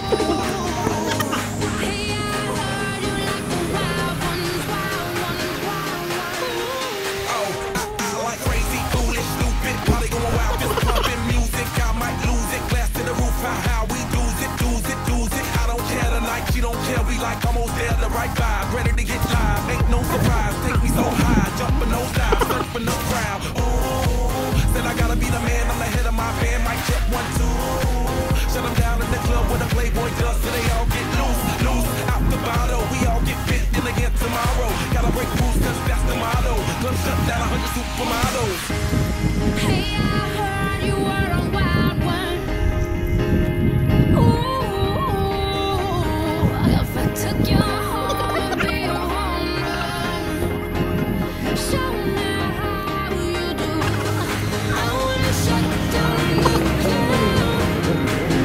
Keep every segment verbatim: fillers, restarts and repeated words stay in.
Like almost there, the right vibe, ready to get live. Ain't no surprise, take me so high, jumping those dives, surfing the crowd. Oh, said I gotta be the man, I'm the head of my band. Mic check one two. Shut them down in the club with a Playboy does, so they all get loose, loose out the bottle. We all get fit in again tomorrow. Gotta break rules 'cause that's the motto. Club shut down, a hundred supermodels. Hey, I heard you were a wild one. Ooh. Took you home and be a home run. Show me how you do. I wanna shut down the club.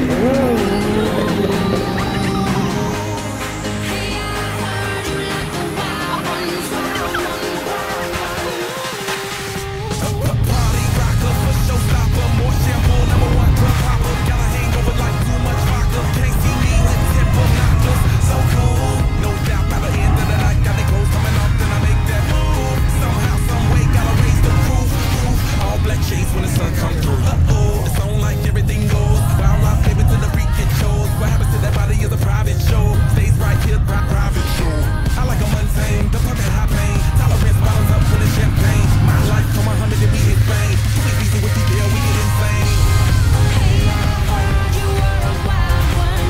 Hey, I heard you like the wild ones, wild ones, wild ones. Party rocker, for showstopper, more shampoo, number one club hopper. Got a hangover like too much vodka. Can't see me with temper knockers. So cool, no doubt by the end of the night, got the clothes coming off, then I make that move. Somehow, some way, gotta raise the roof, roof. All black shades when the sun comes through. Uh-oh, it's on like everything goes. Wild rock, baby, to the freak it shows. What happens to that body is a private show. Stays right here, pri- private show. I like a mundane, the pumping high pain. Tolerance bottoms up for the champagne. My life come a hundred and we hit fame. Too easy with you there, we get insane. Hey, I heard you were a wild one.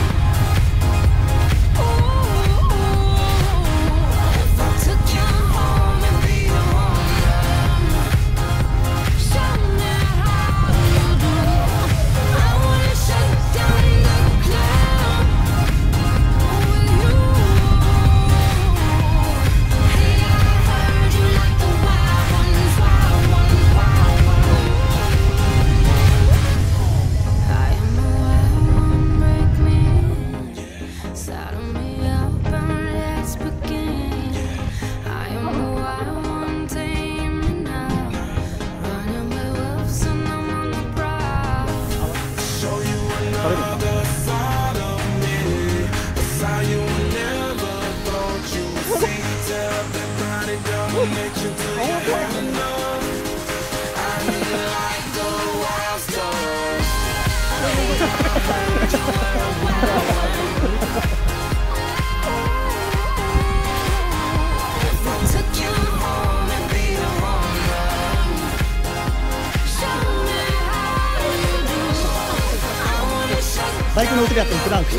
バイク乗ってるやつにフランク。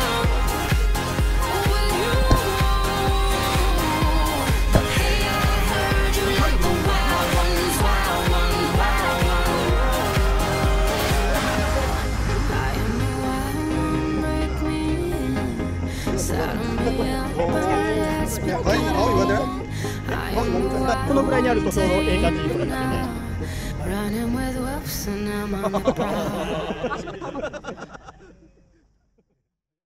このぐらいにあるとちょうどええ感じに撮れますよね。